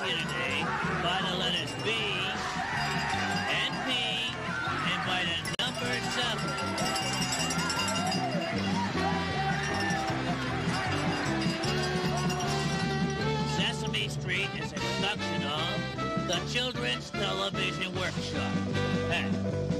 you today by the letters B and P and by the number 7. Sesame Street is a production of the Children's Television Workshop. Hey.